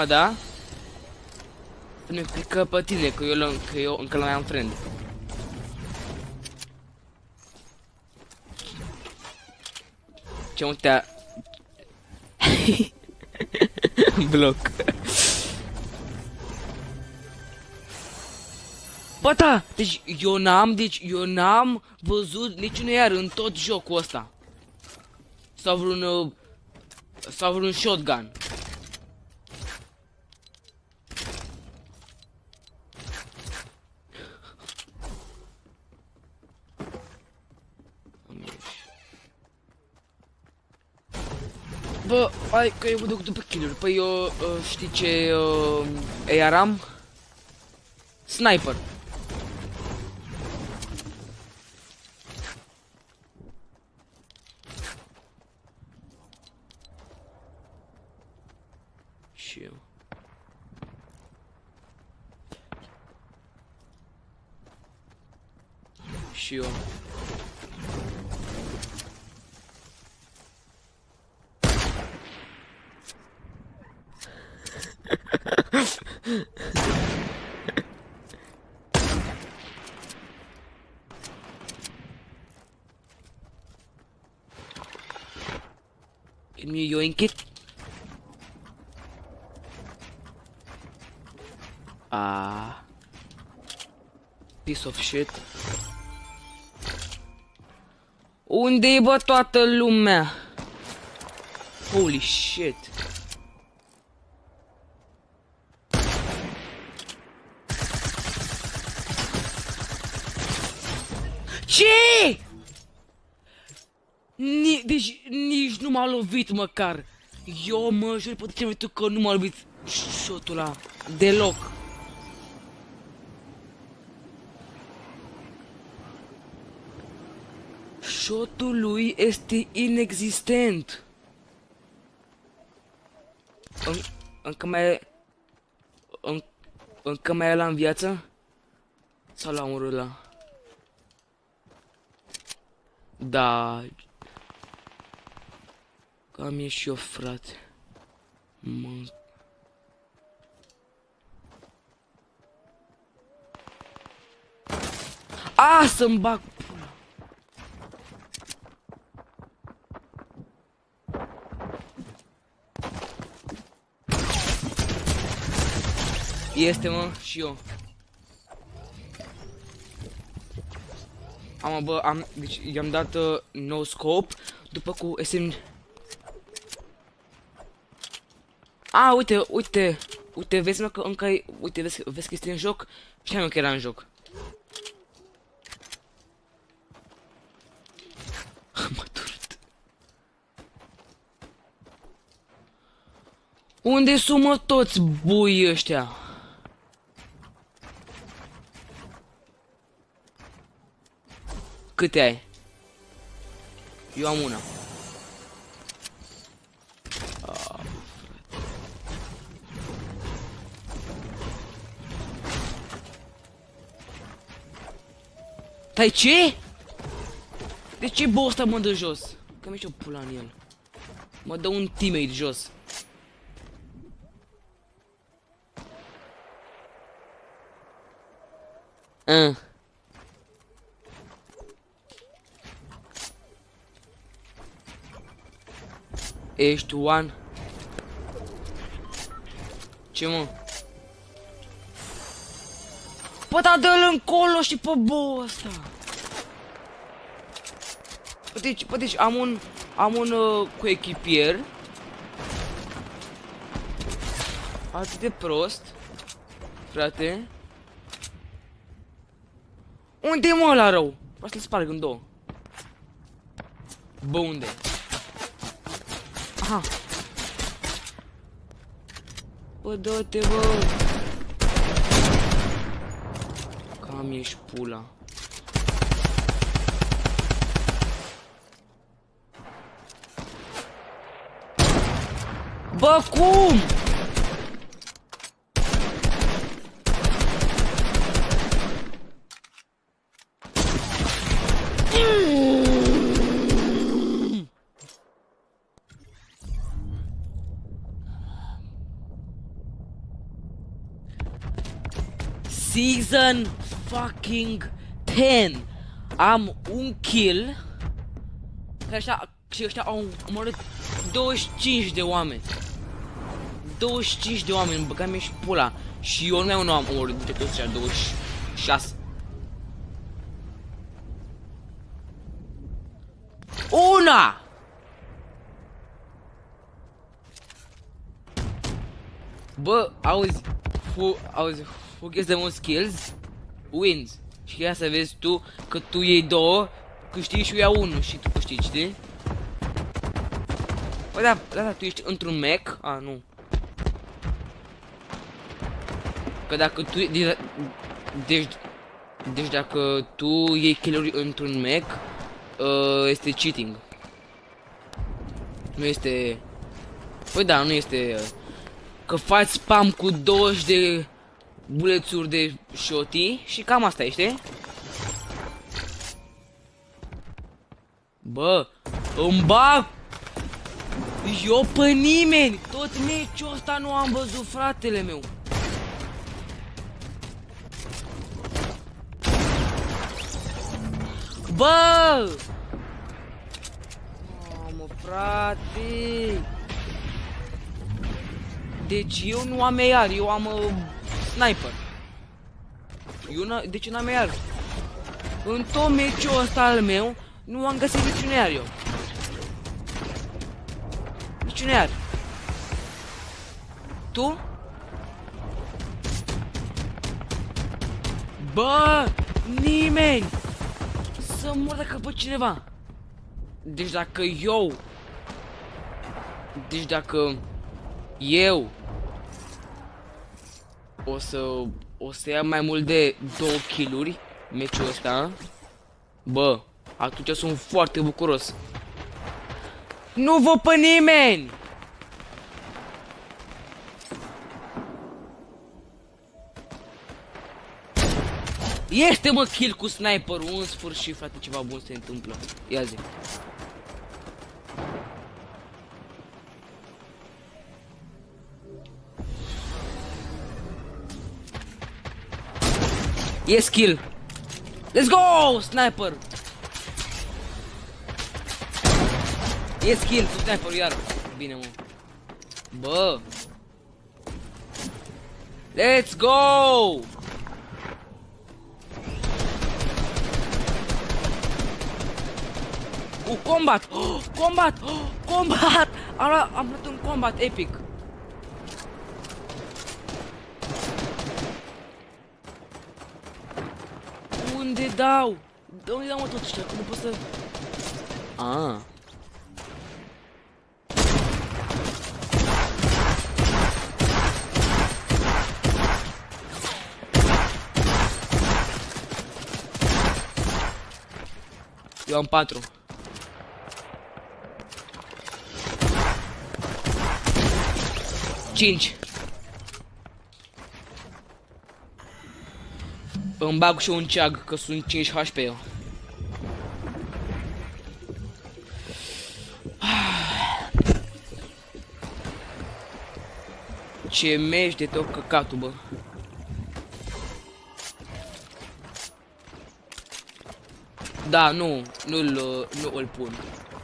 acum, da? Nu pică pe tine, că eu încă l-mai am friend. Ce mă te-a... Bloc. Bă, da, deci eu n-am văzut niciun iar în tot jocul ăsta. Sau vreun shotgun. Bă, hai că eu mă duc după kill-uri. Păi eu, știi ce AR am? Sniper. Și eu. Și eu. Can you yoink it? Ah, piece of shit. Unde-i bă toată lumea? Holy shit. Ce? Deci nici nu m-a lovit măcar. Eu mă jur pe ce tu că nu m-a lovit shot-ul ăla. Deloc. Shot-ul lui este inexistent. Încă mai e la în viață? Sau l-a omorât ăla? Da. Cam e și eu, frate. A, să-mi bag pula. Este, mă, și eu. Deci i-am dat no scope, după cu SM. A, uite, vezi mă că încă ai, uite, vezi că este în joc? Știam eu că era în joc. M-a durut. Unde sunt mă toți bui ăștia? Câte ai? Eu am una. Tai ce? De ce bă ăsta mă dă jos? Că mi-e și o pula în el. Mă dă un teammate jos. Ești one. Ce mă? Bă, da, dă-l încolo și pe bou ăsta. Deci am un cu echipier. Atât de prost. Frate. Unde e mă ăla rău? Vreau să-l sparg în două. Bă, unde? Aha. Bă, dă-te, bă. Cam ești pula. Bă, cum? Season fucking 10. Am un kill. Și ăștia au omorât 25 de oameni. 25 de oameni, băga-mi și pula. Și eu nu am omorât de toți ăștia 26. Una! Bă, auzi, who gets the most kills wins. Și chiar să vezi tu că tu iei 2, câștigi și eu iau 1 și tu câștigi, știi? Bă, da, tu ești într-un mech? A, nu. Că dacă tu... Deci dacă tu iei kill-uri într-un mech, este cheating. Nu este... Păi da, nu este... Că faci spam cu 20 de bulețuri de shotty și cam asta este. Bă, îmi bag! Eu pe nimeni! Tot meciul ăsta nu am văzut, fratele meu! Bă! Mamă, frate! Deci eu nu am AR, eu am sniper. Deci eu n-am AR. În tot meciul ăsta al meu nu am găsit niciun AR eu. Niciun AR. Tu? Bă, nimeni! Să mor dacă văd cineva. Deci dacă eu eu o să iau mai mult de 2 kill-uri meciul ăsta, bă, atunci sunt foarte bucuros. Nu văd pe nimeni! Este, mă, kill cu sniperul, în sfârșit, frate, ceva bun se întâmplă. Ia zi. Yes, kill. Let's go, sniper. Yes, kill cu sniper iar. Bine, mă. Bă. Let's go. Combat! Oh, combat! Oh, combat! Am luat un combat epic. Unde dau? De unde dau, mă, tot ăștia? Că nu pot să... Ah. Eu am 4. Îmi bag și un ceag, că sunt 5 HP eu. Ce meci de tot căcatul, bă. Da, nu îl pun.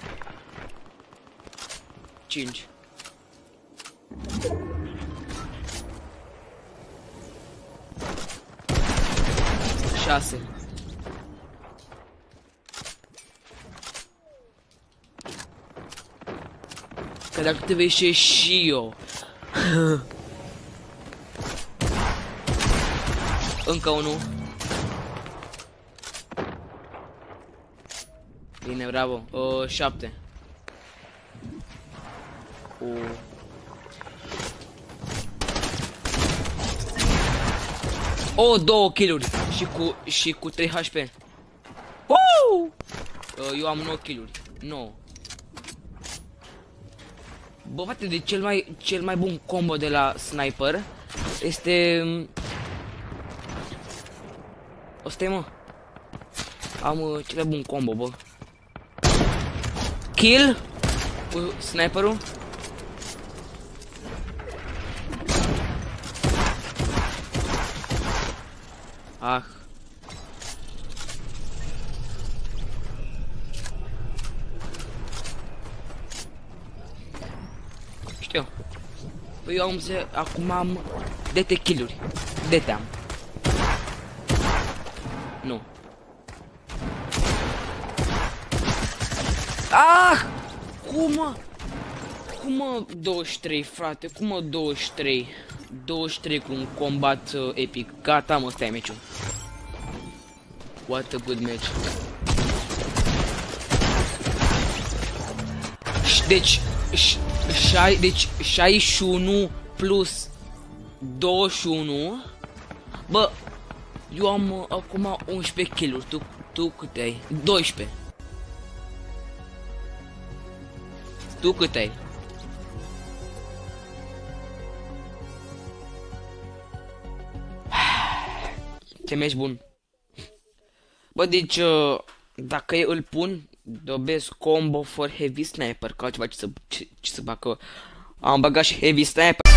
5. Că dacă te vei și eu. Încă unul. Bine, bravo. 7. Oh, 2 kill-uri și cu 3 HP. Woo! Eu am 9 kill-uri. 9. Bă, frate, de cel mai bun combo de la sniper este... Ăsta e, mă. Am cel mai bun combo, bă. Kill cu sniperul. Ah. Știu. Păi eu acum am dete kill-uri. Dete am. Nu. Ah! Cum mă 23, frate? Cum mă 23? 23 cu un combat epic. Gata, mă, stai meciul. What a good match. Deci 61 plus 21. Bă, eu am acum 11 kill-uri. Tu câte ai? 12. Tu cât ai? Ce meci bun. Bă, deci, dacă îl pun, the best combo for heavy sniper, că altceva ce să bag, că am băgat și heavy sniper.